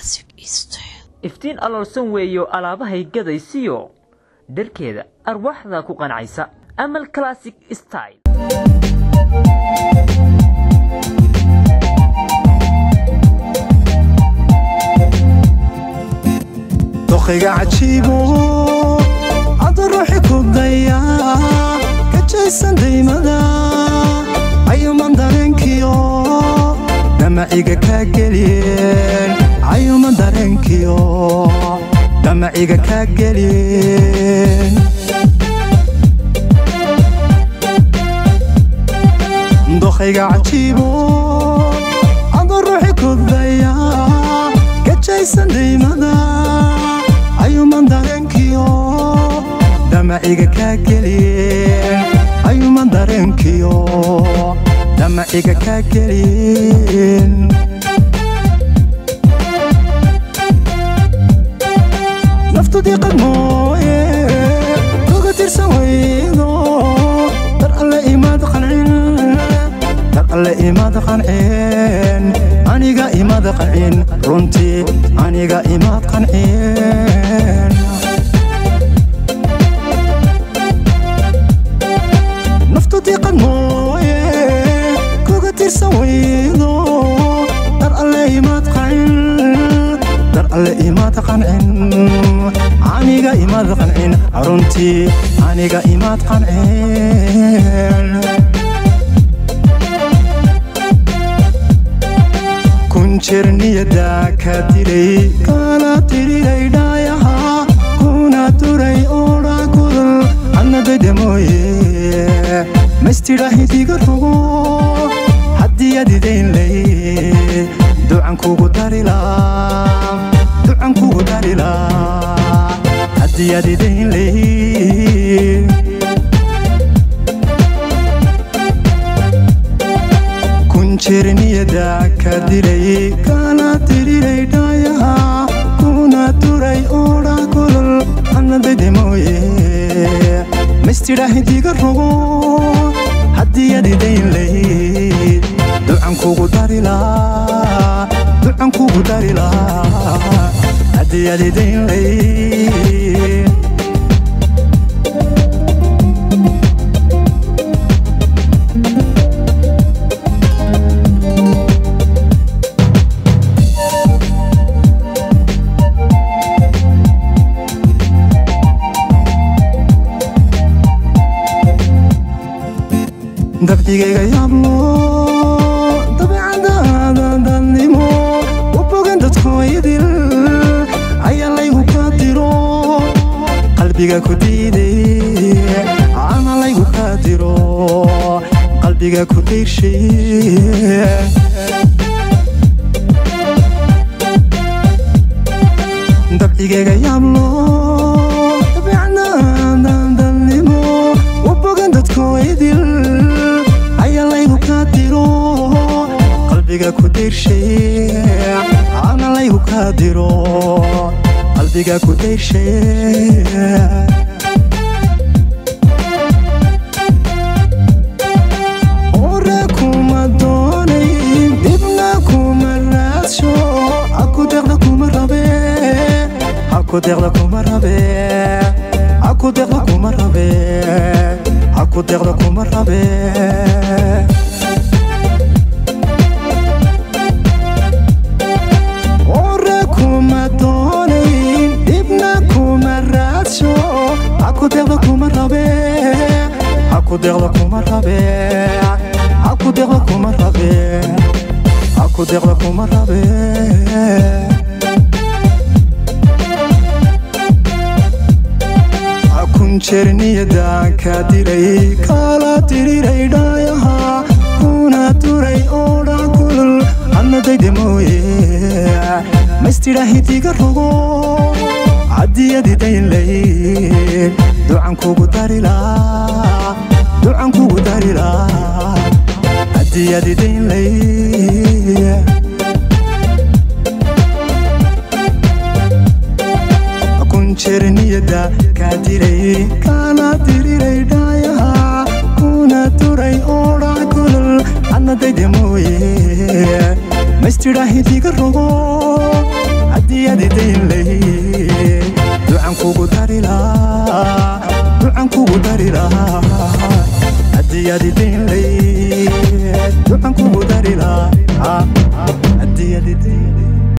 iftiin aloolsan weeyo alaabahay gadaysiyo dharkeeda arwaaxda ku qancaysa amal classic style doqiga cajiibo ad ruuxi ku daya ka jaysan daymada ayuman dareenkiyo damaciga ka geliyeen ayuman dareenkiyo damaciga ka geliyeen doqiga cajiibo ad ruuxi ku daya ka jaysan daymada ayuman dareenkiyo damaciga ka geliyeen ayuman dareenkiyo damaciga ka geliyeen naftu diiqad mooye uga tirsan weydo dar alle imaad qancin aniga imaad qancin runtii aniga imaad qancin naftu diiqad mooye kuga tirsan weydo dar alle imaad qancin aniga imaad qancin runtii aniga imaad qancin kunjerniyada ka dilay kala tiriray dhaayaha kuna turay oodha kudul annadayda mooye maystidhahidiga rogo haddii adidaynlay ducan kugu darilaa haddii adidaynlay kunjerniyada ka dilay kala tiriray dhaayaha kuna turay oodha kudul annadayda mooye maystidhahidiga rogo haddii adidaynlay ducan kugu darilaa haddii adidaynlay dabcigayga yaablo dabeecadaada dadnimo u bogan dadkooyadil ayaa laygu ka diro qalbiga ku diiday ama laygu ka diro qalbiga ku diirshay dabcigayga yaablo dabeecadaada dadnimo u bogan dadkooyadil qalbiga ku diirshay ana laygu ka diro qalbiga ku diirshay hore kuma doonay dibna kuma raadsho aku deeqda kuma rabe aku deeqda kuma rabe aku deeqda kuma rabe aku deeqda kuma rabe aku deeqda kuma rabe aku deeqda kuma rabe aku deeqda kuma rabe aku deeqda kuma rabe kunjerniyada ka dilay kala tiriray dhaayaha kuna turay oodha kulul annadayda mooye maystidhahidiga rogo haddii adidaynlay ducan kugu darilaa haddii adidaynlay kunjerniyada ka dilay kala tiriray dhaayaha kuna turay oodha kulul annadayda mooye maystidhahidiga rogo hadiyadi dayn lay ducan kugu dari lahaa ducan kugu dari lahaa hadiyadi dayn lay ducan kugu dari lahaa